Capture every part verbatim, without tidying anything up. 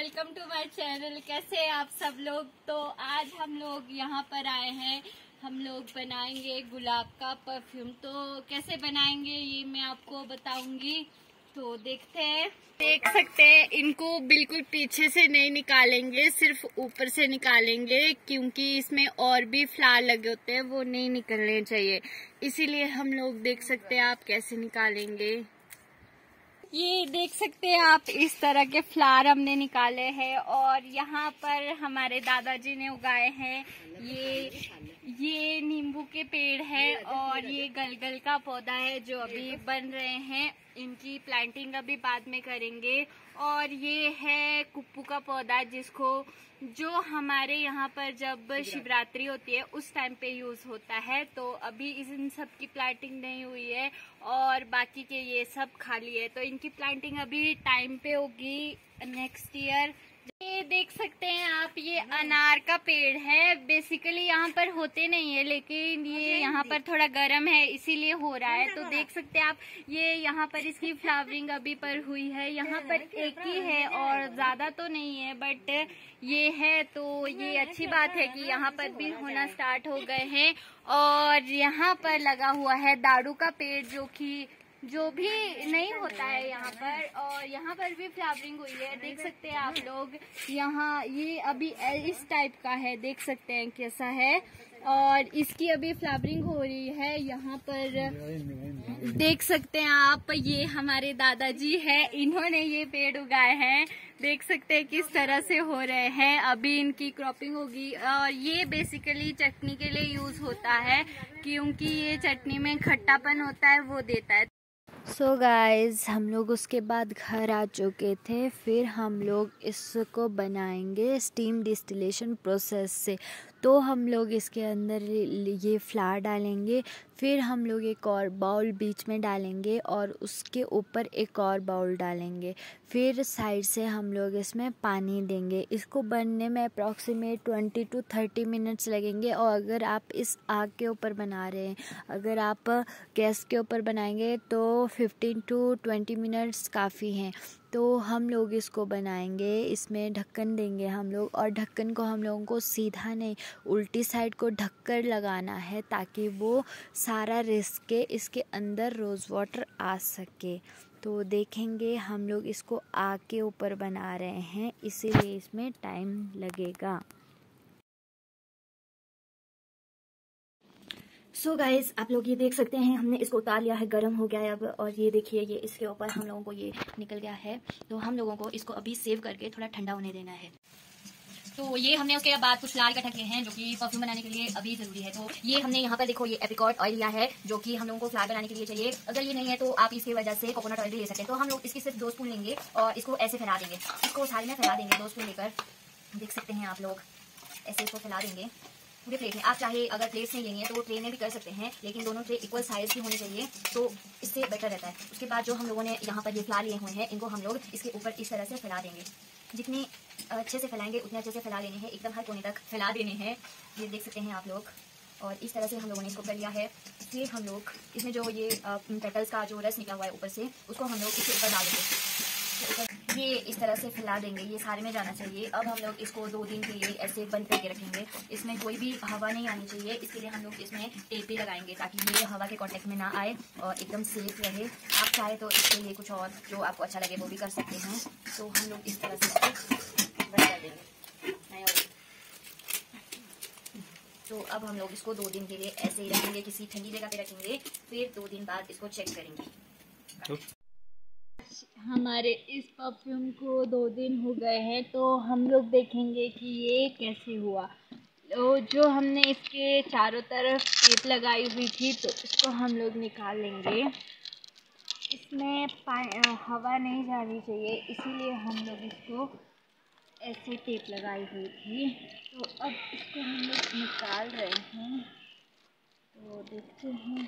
Welcome to my channel. कैसे हैं आप सब लोग। तो आज हम लोग यहाँ पर आए हैं, हम लोग बनाएंगे गुलाब का परफ्यूम। तो कैसे बनाएंगे ये मैं आपको बताऊंगी, तो देखते हैं। देख सकते हैं इनको बिल्कुल पीछे से नहीं निकालेंगे, सिर्फ ऊपर से निकालेंगे, क्योंकि इसमें और भी फ्लावर लगे होते हैं, वो नहीं निकलने चाहिए। इसीलिए हम लोग देख सकते हैं आप कैसे निकालेंगे। ये देख सकते हैं आप, इस तरह के फ्लावर हमने निकाले हैं और यहाँ पर हमारे दादाजी ने उगाए हैं। ये ये नींबू के पेड़ है और ये गलगल का पौधा है जो अभी बन रहे हैं। इनकी प्लांटिंग अभी बाद में करेंगे। और ये है कुप्पू का पौधा, जिसको जो हमारे यहाँ पर जब शिवरात्रि होती है उस टाइम पे यूज होता है। तो अभी इन सब की प्लांटिंग नहीं हुई है और बाकी के ये सब खाली है, तो इनकी प्लांटिंग अभी टाइम पे होगी नेक्स्ट ईयर। ये देख सकते हैं आप, ये अनार का पेड़ है। बेसिकली यहाँ पर होते नहीं है, लेकिन ये यहाँ पर थोड़ा गर्म है इसीलिए हो रहा है। तो देख सकते हैं आप, ये यहाँ पर इसकी फ्लावरिंग अभी पर हुई है। यहाँ पर एक ही है और ज्यादा तो नहीं है, बट ये है, तो ये अच्छी बात है कि यहाँ पर भी होना स्टार्ट हो गए हैं। और यहाँ पर लगा हुआ है दारू का पेड़, जो कि जो भी नहीं होता है यहाँ पर, और यहाँ पर भी फ्लावरिंग हुई है। देख सकते हैं आप लोग, यहाँ ये अभी इस टाइप का है, देख सकते हैं कैसा है। और इसकी अभी फ्लावरिंग हो रही है। यहाँ पर देख सकते हैं आप, ये हमारे दादाजी है, इन्होंने ये पेड़ उगाए हैं। देख सकते हैं किस तरह से हो रहे हैं। अभी इनकी क्रॉपिंग होगी और ये बेसिकली चटनी के लिए यूज होता है, क्योंकि ये चटनी में खट्टापन होता है, वो देता है। सो so गाइज़, हम लोग उसके बाद घर आ चुके थे। फिर हम लोग इसको बनाएंगे स्टीम डिस्टिलेशन प्रोसेस से। तो हम लोग इसके अंदर ये फ्लावर डालेंगे, फिर हम लोग एक और बाउल बीच में डालेंगे और उसके ऊपर एक और बाउल डालेंगे। फिर साइड से हम लोग इसमें पानी देंगे। इसको बनने में approximate twenty to thirty minutes लगेंगे। और अगर आप इस आग के ऊपर बना रहे हैं, अगर आप गैस के ऊपर बनाएंगे तो फिफ्टीन टू ट्वेंटी मिनट्स काफ़ी हैं। तो हम लोग इसको बनाएंगे, इसमें ढक्कन देंगे हम लोग, और ढक्कन को हम लोगों को सीधा नहीं, उल्टी साइड को ढककर लगाना है, ताकि वो सारा रिस्क के इसके अंदर रोज़ वाटर आ सके। तो देखेंगे, हम लोग इसको आग के ऊपर बना रहे हैं, इसीलिए इसमें टाइम लगेगा। सो so गाइज, आप लोग ये देख सकते हैं, हमने इसको उतार लिया है, गर्म हो गया है अब। और ये देखिए, ये इसके ऊपर हम लोगों को ये निकल गया है। तो हम लोगों को इसको अभी सेव करके थोड़ा ठंडा होने देना है। तो ये हमने उसके बाद कुछ फ्लावर इकट्ठा किए हैं, जो कि परफ्यूम बनाने के लिए अभी जरूरी है। तो ये हमने यहाँ पर देखो, ये एप्रिकॉट ऑयल लिया है, जो कि हम लोगों को फ्लावर बनाने के लिए चाहिए। अगर ये नहीं है तो आप इसकी वजह से कोकोनट ऑयल भी ले सकते हैं। तो हम लोग इसकी सिर्फ दो स्पून लेंगे और इसको ऐसे फैला देंगे। इसको सारे में फैला देंगे, दो स्पून लेकर। देख सकते हैं आप लोग, ऐसे इसको फैला देंगे पूरे प्लेट में। आप चाहे अगर प्लेट से लेंगे तो ट्रे में भी कर सकते हैं, लेकिन दोनों ट्रे इक्वल साइज की होनी चाहिए, तो इससे बेटर रहता है। उसके बाद जो हम लोगों ने यहाँ पर ये फ्लावर लिए हुए हैं, इनको हम लोग इसके ऊपर इस तरह से फैला देंगे। जितनी अच्छे से फैलाएंगे उतने अच्छे से फैला लेने हैं, एकदम हर कोने तक फैला देने हैं। ये देख सकते हैं आप लोग, और इस तरह से हम लोगों ने इसको कर लिया है। फिर हम लोग इसमें जो ये पेटल्स का जो रस निकला हुआ है ऊपर से, उसको हम लोग इसके ऊपर डाल देंगे। ये इस तरह से फैला देंगे, ये सारे में जाना चाहिए। अब हम लोग इसको दो दिन के लिए ऐसे बंद करके रखेंगे। इसमें कोई भी हवा नहीं आनी चाहिए, इसके लिए हम लोग इसमें टेप भी लगाएंगे, ताकि ये हवा के कांटेक्ट में ना आए और एकदम सेफ रहे। आप चाहे तो इसके लिए कुछ और जो आपको अच्छा लगे वो भी कर सकते हैं। तो हम लोग इस तरह से बंद कर देंगे। तो अब हम लोग इसको दो दिन के लिए ऐसे ही रखेंगे, किसी ठंडी जगह पे रखेंगे। फिर दो दिन बाद इसको चेक करेंगे। हमारे इस परफ्यूम को दो दिन हो गए हैं, तो हम लोग देखेंगे कि ये कैसे हुआ। तो जो हमने इसके चारों तरफ टेप लगाई हुई थी, तो इसको हम लोग निकाल लेंगे। इसमें हवा नहीं जानी चाहिए, इसीलिए हम लोग इसको ऐसे टेप लगाई हुई थी। तो अब इसको हम लोग निकाल रहे हैं, तो देखते हैं।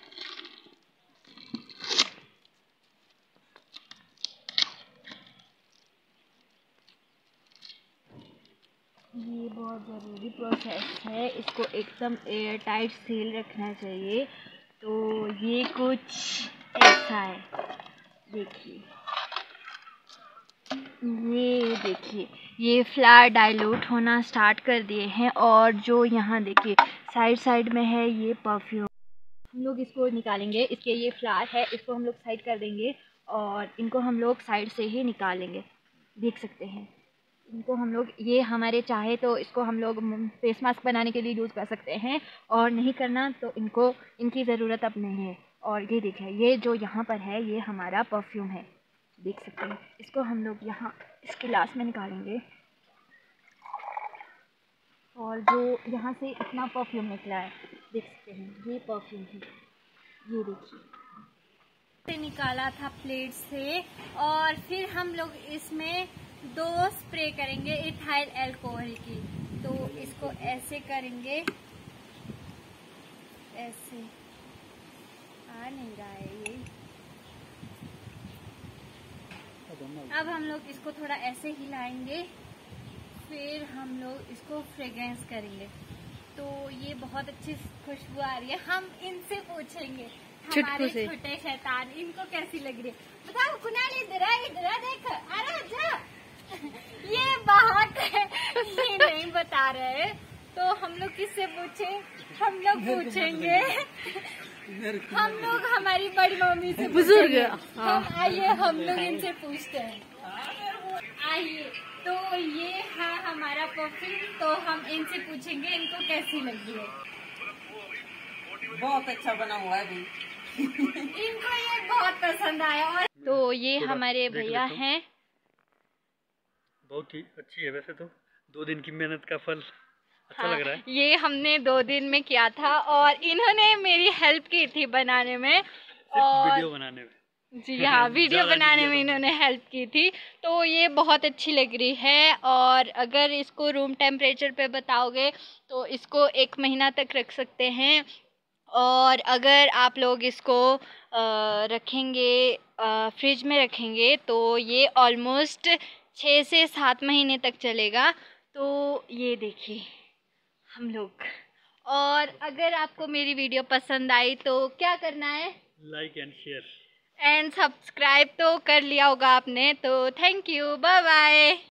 ये बहुत ज़रूरी प्रोसेस है, इसको एकदम एयर टाइट सील रखना चाहिए। तो ये कुछ ऐसा है, देखिए। ये देखिए, ये फ्लावर डाइल्यूट होना स्टार्ट कर दिए हैं और जो यहाँ देखिए साइड साइड में है ये परफ्यूम। हम लोग इसको निकालेंगे, इसके ये फ्लावर है, इसको हम लोग साइड कर देंगे और इनको हम लोग साइड से ही निकालेंगे। देख सकते हैं इनको हम लोग, ये हमारे चाहे तो इसको हम लोग फेस मास्क बनाने के लिए यूज़ कर सकते हैं और नहीं करना तो इनको इनकी ज़रूरत अब नहीं है। और ये देखिए, ये जो यहाँ पर है ये हमारा परफ्यूम है, देख सकते हैं। इसको हम लोग यहाँ इस गिलास में निकालेंगे और जो यहाँ से इतना परफ्यूम निकला है देख सकते हैं, ये परफ्यूम है, ये देखिए से निकाला था प्लेट से। और फिर हम लोग इसमें दो स्प्रे करेंगे इथाइल अल्कोहल की। तो इसको ऐसे करेंगे, ऐसे आ नहीं रहा है ये। अब हम लोग इसको थोड़ा ऐसे हिलाएंगे, फिर हम लोग इसको फ्रेग्रेंस करेंगे। तो ये बहुत अच्छी खुशबू आ रही है। हम इनसे पूछेंगे, हमारे छोटे शैतान, इनको कैसी लग रही है। बताओ कुनाल, इधर आ, इधर आ, देख, अरे जा। ये बाहर है, ये नहीं बता रहे। तो हम लोग किससे पूछे? हम लोग पूछेंगे हम लोग हमारी बड़ी मम्मी से, बुजुर्ग। हम आइए हम लोग इनसे पूछते हैं, आइए। तो ये है हमारा परफ्यूम, तो हम इनसे पूछेंगे इनको कैसी लगी है। बहुत अच्छा बना हुआ है भी। इनको ये बहुत पसंद आया। और तो ये हमारे भैया हैं। बहुत ही अच्छी है वैसे तो, दो दिन की मेहनत का फल अच्छा हाँ, लग रहा है। ये हमने दो दिन में किया था और इन्होंने मेरी हेल्प की थी बनाने में और वीडियो बनाने में। जी हाँ, वीडियो बनाने में इन्होंने हेल्प की थी। तो ये बहुत अच्छी लग रही है और अगर इसको रूम टेम्परेचर पे बताओगे तो इसको एक महीना तक रख सकते हैं। और अगर आप लोग इसको रखेंगे, फ्रिज में रखेंगे तो ये ऑलमोस्ट छः से सात महीने तक चलेगा। तो ये देखिए हम लोग, और अगर आपको मेरी वीडियो पसंद आई तो क्या करना है? Like and share and subscribe तो कर लिया होगा आपने। तो थैंक यू, बाय बाय।